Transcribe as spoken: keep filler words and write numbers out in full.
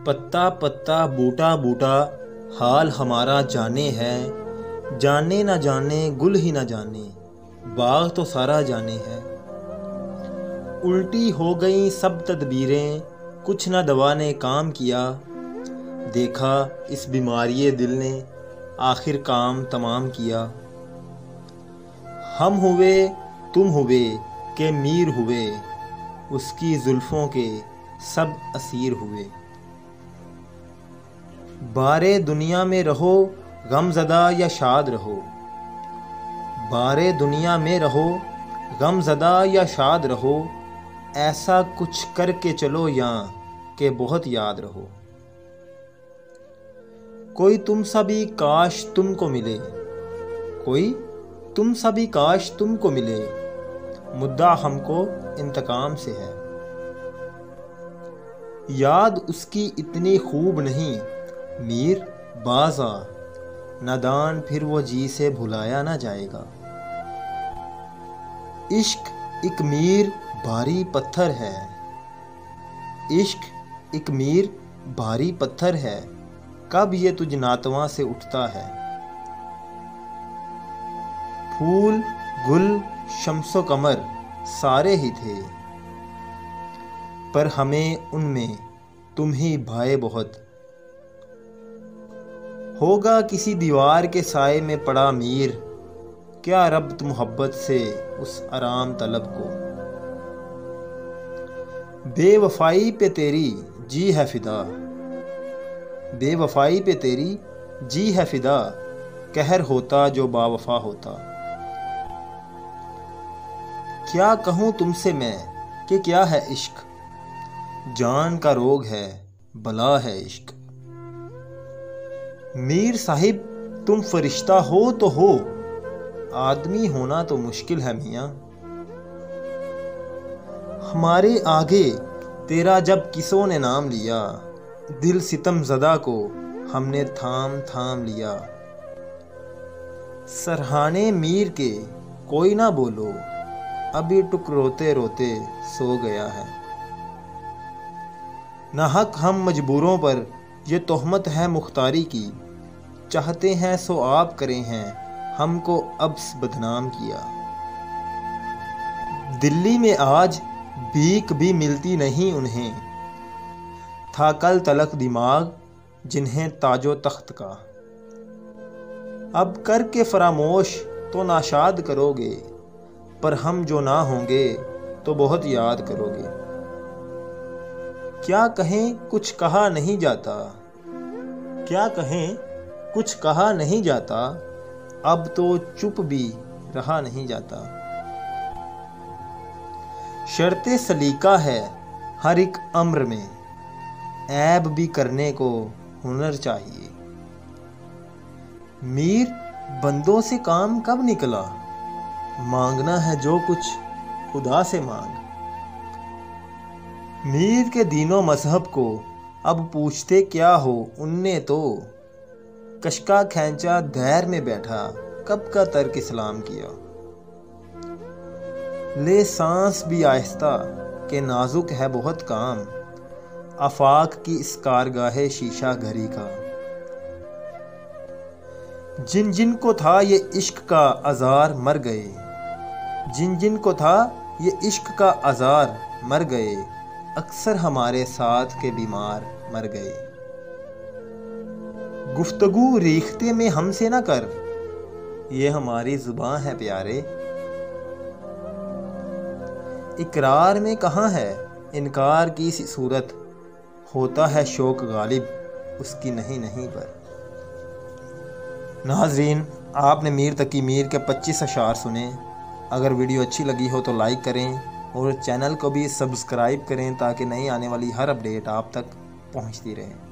पत्ता पत्ता बूटा बूटा हाल हमारा जाने है, जाने न जाने गुल ही न जाने बाग तो सारा जाने है। उल्टी हो गई सब तदबीरें, कुछ न दवा ने काम किया, देखा इस बीमारी दिल ने आखिर काम तमाम किया। हम हुए तुम हुए के मीर हुए, उसकी जुल्फ़ों के सब असीर हुए। बारे दुनिया में रहो गमज़दा या शाद रहो, बारे दुनिया में रहो गमज़दा या शाद रहो, ऐसा कुछ करके चलो यहाँ के बहुत याद रहो। कोई तुम सा भी काश तुमको मिले, कोई तुम सा भी काश तुमको मिले, मुद्दा हमको इंतकाम से है। याद उसकी इतनी खूब नहीं मीर बाज़ा, नादान फिर वो जी से भुलाया ना जाएगा। इश्क एक मीर भारी पत्थर है, इश्क एक मीर भारी पत्थर है, कब ये तुझ नातवा से उठता है। फूल गुल शम्सो कमर सारे ही थे, पर हमें उनमें तुम ही भाए बहुत। होगा किसी दीवार के साए में पड़ा मीर, क्या रब्त मोहब्बत से उस आराम तलब को। बेवफाई पे तेरी जी है फिदा, बेवफाई पे तेरी जी है फिदा, कहर होता जो बावफा होता। क्या कहूँ तुमसे मैं कि क्या है इश्क, जान का रोग है बला है इश्क। मीर साहिब तुम फरिश्ता हो तो हो, आदमी होना तो मुश्किल है मियाँ। हमारे आगे तेरा जब किसों ने नाम लिया, दिल सितम ज़दा को हमने थाम थाम लिया। सरहाने मीर के कोई ना बोलो, अभी टुक रोते रोते सो गया है। नाहक हम मजबूरों पर ये तोहमत है मुख्तारी की, चाहते हैं सो आप करें हैं हमको अब बदनाम किया। दिल्ली में आज भीख भी मिलती नहीं उन्हें, था कल तलक दिमाग जिन्हें ताजो तख्त का। अब करके फरामोश तो नाशाद करोगे, पर हम जो ना होंगे तो बहुत याद करोगे। क्या कहें कुछ कहा नहीं जाता, क्या कहें कुछ कहा नहीं जाता, अब तो चुप भी रहा नहीं जाता। शर्ते सलीका है हर एक अम्र में, ऐब भी करने को हुनर चाहिए। मीर बंदों से काम कब निकला, मांगना है जो कुछ खुदा से मांग। मीर के दीनों मजहब को अब पूछते क्या हो, उनने तो कशका खैंचा धैर में बैठा कब का तर्क इस्लाम किया। ले सांस भी आहिस्ता के नाजुक है बहुत काम, आफाक की इस कारगाहे शीशा घड़ी का। जिन जिन को था ये इश्क का अजार मर गए, जिन जिन को था ये इश्क का अजार मर गए, अक्सर हमारे साथ के बीमार मर गए। गुफ्तगू रीखते में हमसे ना कर, ये हमारी जुबान है प्यारे। इकरार में कहाँ है इनकार की सी सूरत, होता है शौक गालिब उसकी नहीं नहीं पर। नाजरीन, आपने मीर तकी मीर के पच्चीस अशार सुने। अगर वीडियो अच्छी लगी हो तो लाइक करें और चैनल को भी सब्सक्राइब करें ताकि नई आने वाली हर अपडेट आप तक पहुंचती रहे।